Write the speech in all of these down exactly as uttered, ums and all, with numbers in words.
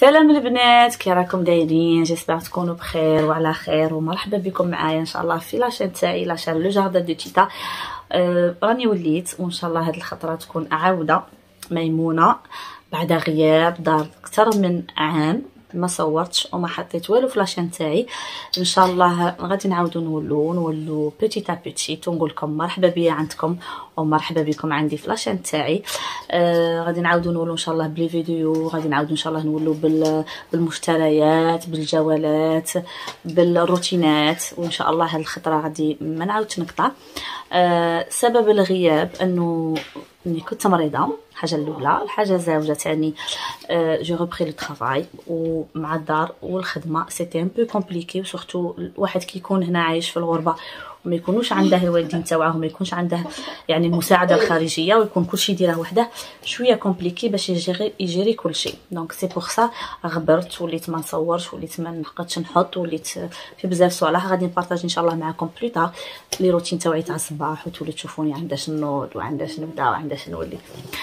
سلام البنات، كي راكم دايرين؟ جيسبر تكونوا بخير وعلى خير، ومرحبا بكم معايا ان شاء الله في لاشين تاعي لاشين لو جاردن دو تيتا. أه راني وليت وان شاء الله هاد الخطره تكون عاوده ميمونه بعد غياب دار اكثر من عام ما صورتش وما حطيت والو في لاشين تاعي. ان شاء الله غادي نعاودو نولو نولو بيتي ا بيتي ونقول لكم مرحبا بيا عندكم ومرحبا بكم عندي في لاشين تاعي. آه غادي نعاودو نولو ان شاء الله بلي فيديو، غادي نعاودو ان شاء الله نولو بال بالمشتريات بالجولات بالروتينات، وان شاء الله هاد الخطره غادي ما نعاودش نقطع. آه سبب الغياب انه اني كنت مريضه، الحاجه الاولى. الحاجه الزوجه تاني أه جو ريبري لو طرافاي، ومع الدار والخدمه سيتي ان بو كومبليكي، وسورتو الواحد كيكون هنا عايش في الغربه وما يكونوش عنده الوالدين تاوعه وما يكونش عنده يعني المساعده الخارجيه ويكون كلشي يديره وحده، شويه كومبليكي باش يجيري يجيري كلشي. دونك سي بور سا غبرت، وليت ما نصورش، وليت ما نقدش نحط، وليت في بزاف صوالح غادي نبارطاجي ان شاء الله معكم بلو تار لي روتين تاوعي تاع الصباح، وتولي تشوفوني عنداش نوض وعنداش نبدا وعنداش نولي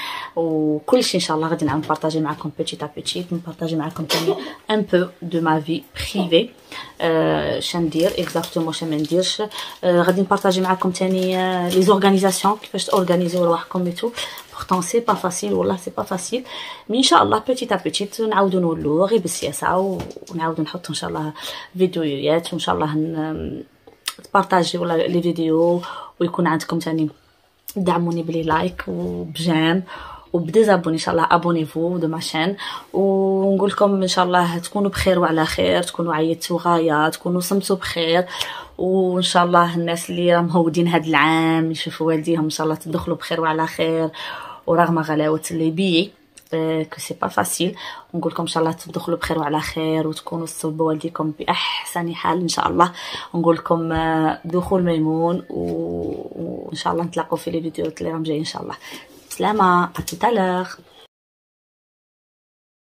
وكلشي ان شاء الله غادي نعاود نبارطاجي معكم بيتي ا بيتي، نبارطاجي معكم ثاني ان بو دو ما في بريفي أه شندير اكزاكتومون شنو ما نديرش. أه غادي نبارطاجي معكم ثاني لي زورغانيزاسيون كيفاش تورغانيزيو رواحكم اي تو. بورتون سي با فاسيل، والله سي با فاسيل، مي ان شاء الله بيتي ا بيتي نعاودو نولو غير بالسياسه، ونعاودو نحط ان شاء الله فيديوهات، وان شاء الله تبارطاجي ولا لي فيديو، ويكون عندكم ثاني دعموني بلي لايك وبجام وبديزابوني ان شاء الله، ابونيفو دو ماشين، ونقول لكم ان شاء الله تكونوا بخير وعلى خير، تكونوا عيطتوا غايه، تكونوا صمتوا بخير، وان شاء الله الناس اللي راهم مهودين هذا العام يشوفوا والديهم ان شاء الله تدخلوا بخير وعلى خير، ورغم غلاوه اللي بي كو سي با فاسيل، ونقول لكم ان شاء الله تدخلوا بخير وعلى خير، وتكونوا تصوبوا والديكم باحسن حال ان شاء الله. ونقول لكم دخول ميمون، وان شاء الله نتلاقوا في لي فيديوهات اللي راهم جايين ان شاء الله. سلامه، ا توت ا لور.